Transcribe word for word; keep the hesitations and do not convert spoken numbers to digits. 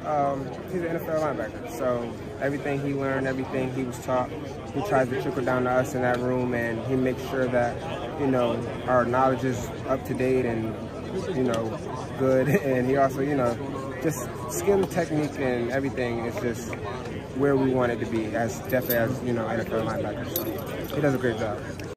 Um, he's an N F L linebacker, so everything he learned, everything he was taught, he tries to trickle down to us in that room, and he makes sure that, you know, our knowledge is up to date and, you know, good. And he also, you know, just skill, technique, and everything is just where we want it to be, as definitely as, you know, N F L linebackers. So he does a great job.